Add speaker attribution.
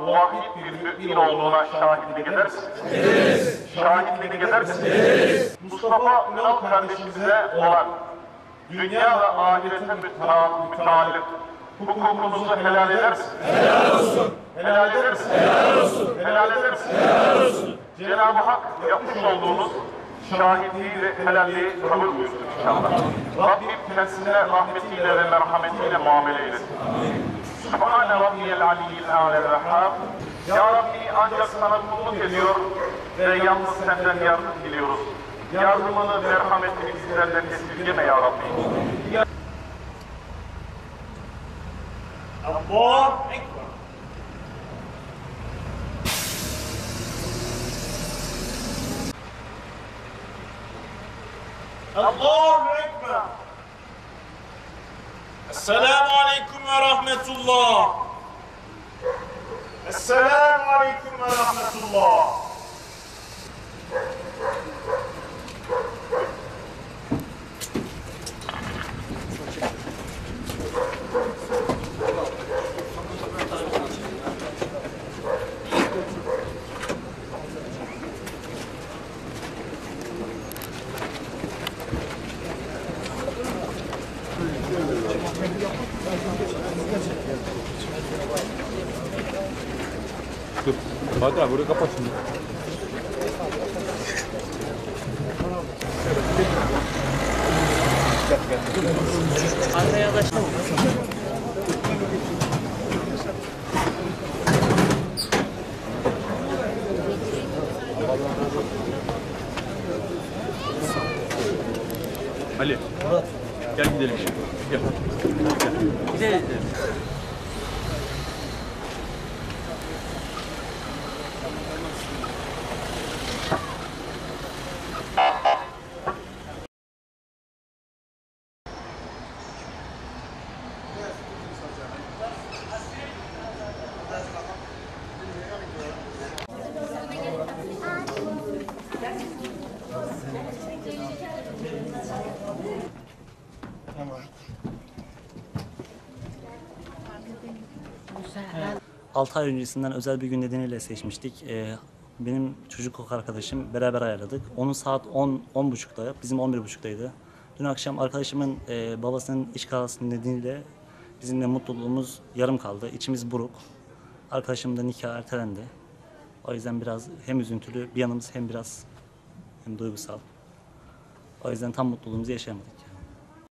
Speaker 1: muvahhid bir mümin olduğuna şahitlik eder misiniz? Ederiz. Şahitlik eder misiniz? Ederiz. Mustafa Ünal kardeşimize olan dünya ve ahirete müteallık hukukumuzu helal eder misiniz? Helal olsun. Helal eder misiniz? Helal olsun. Helal eder misiniz? Helal olsun. Cenab-ı Hak yapmış olduğunuz şahitliği ve helalliği kabul buyursun inşallah. Rabbim kendisine rahmetiyle ve merhametiyle muamele eylesin. Subhane Rabbiyel Aliyyil Âlel Vehhâb. Ya Rabbi ancak sana kulluk ediyor ve yalnız senden yardım diliyoruz. Yardımını, merhametini bizlerden esirgeme ya Rabbi.
Speaker 2: Allahu Ekber. Allahu Ekber. Esselamu Aleyküm ve Rahmetullah. Esselamu Aleyküm ve Rahmetullah.
Speaker 3: Dur. Fatih abi burayı kapat şimdi.
Speaker 4: Arkaya yaklaşma.
Speaker 3: Ali. Murat. Gel gidelim şimdi. Gel.
Speaker 4: Gidelim.
Speaker 2: Tamam.
Speaker 4: 6 ay öncesinden özel bir gün nedeniyle seçmiştik. Benim çocukluk arkadaşım beraber ayarladık. Onun saat 10.30'da, bizim 11.30'daydı. Dün akşam arkadaşımın babasının iş kazası nedeniyle bizim de mutluluğumuz yarım kaldı. İçimiz buruk. Arkadaşımın da nikahı ertelendi. O yüzden biraz hem üzüntülü bir yanımız hem biraz duygusal. O yüzden tam mutluluğumuzu yaşayamadık.